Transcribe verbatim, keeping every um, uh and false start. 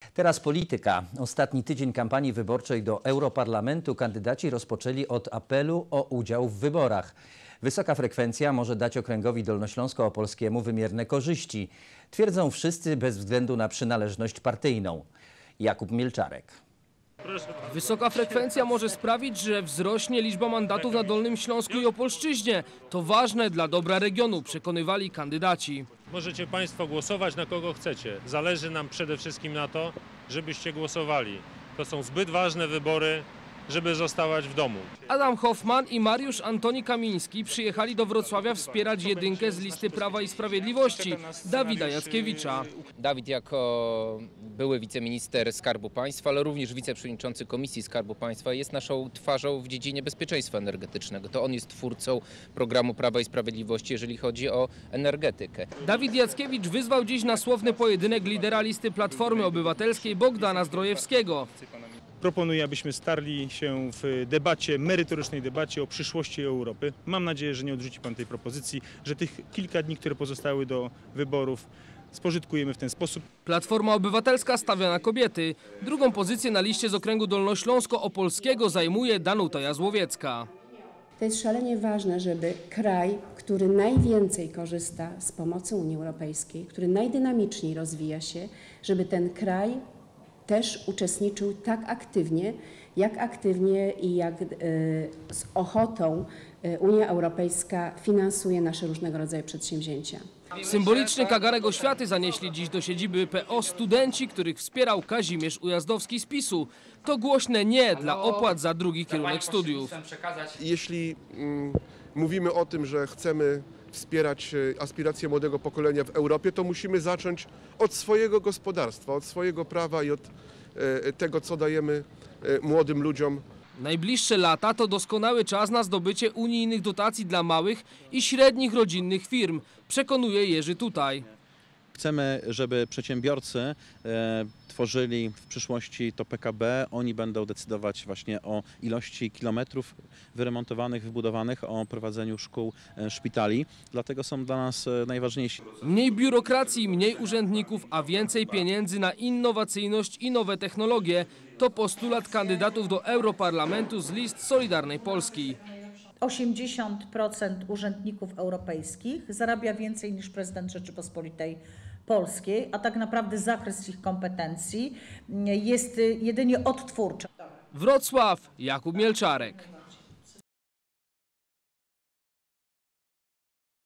Teraz polityka. Ostatni tydzień kampanii wyborczej do Europarlamentu kandydaci rozpoczęli od apelu o udział w wyborach. Wysoka frekwencja może dać okręgowi dolnośląsko-opolskiemu wymierne korzyści. Twierdzą wszyscy bez względu na przynależność partyjną. Jakub Mielczarek. Wysoka frekwencja może sprawić, że wzrośnie liczba mandatów na Dolnym Śląsku i Opolszczyźnie. To ważne dla dobra regionu, przekonywali kandydaci. Możecie Państwo głosować na kogo chcecie. Zależy nam przede wszystkim na to, żebyście głosowali. To są zbyt ważne wybory, żeby zostawać w domu. Adam Hoffman i Mariusz Antoni Kamiński przyjechali do Wrocławia wspierać jedynkę z listy Prawa i Sprawiedliwości, Dawida Jackiewicza. Dawid jako były wiceminister Skarbu Państwa, ale również wiceprzewodniczący Komisji Skarbu Państwa jest naszą twarzą w dziedzinie bezpieczeństwa energetycznego. To on jest twórcą programu Prawa i Sprawiedliwości, jeżeli chodzi o energetykę. Dawid Jackiewicz wyzwał dziś na słowny pojedynek lidera listy Platformy Obywatelskiej Bogdana Zdrojewskiego. Proponuję, abyśmy starli się w debacie, merytorycznej debacie o przyszłości Europy. Mam nadzieję, że nie odrzuci Pan tej propozycji, że tych kilka dni, które pozostały do wyborów, spożytkujemy w ten sposób. Platforma Obywatelska stawia na kobiety. Drugą pozycję na liście z okręgu dolnośląsko-opolskiego zajmuje Danuta Jazłowiecka. To jest szalenie ważne, żeby kraj, który najwięcej korzysta z pomocy Unii Europejskiej, który najdynamiczniej rozwija się, żeby ten kraj też uczestniczył tak aktywnie, jak aktywnie i jak y, z ochotą y, Unia Europejska finansuje nasze różnego rodzaju przedsięwzięcia. Symboliczny kagarek oświaty zanieśli dziś do siedziby P O studenci, których wspierał Kazimierz Ujazdowski z PiSu. To głośne nie dla opłat za drugi kierunek studiów. Jeśli mm, mówimy o tym, że chcemy wspierać aspiracje młodego pokolenia w Europie, to musimy zacząć od swojego gospodarstwa, od swojego prawa i od e, tego, co dajemy e, młodym ludziom. Najbliższe lata to doskonały czas na zdobycie unijnych dotacji dla małych i średnich rodzinnych firm, przekonuje Jerzy Tutaj. Chcemy, żeby przedsiębiorcy e, tworzyli w przyszłości to P K B. Oni będą decydować właśnie o ilości kilometrów wyremontowanych, wybudowanych, o prowadzeniu szkół, e, szpitali. Dlatego są dla nas e, najważniejsi. Mniej biurokracji, mniej urzędników, a więcej pieniędzy na innowacyjność i nowe technologie. To postulat kandydatów do Europarlamentu z list Solidarnej Polski. osiemdziesiąt procent urzędników europejskich zarabia więcej niż prezydent Rzeczypospolitej Polskiej, a tak naprawdę zakres ich kompetencji jest jedynie odtwórczy. Wrocław, Jakub Mielczarek.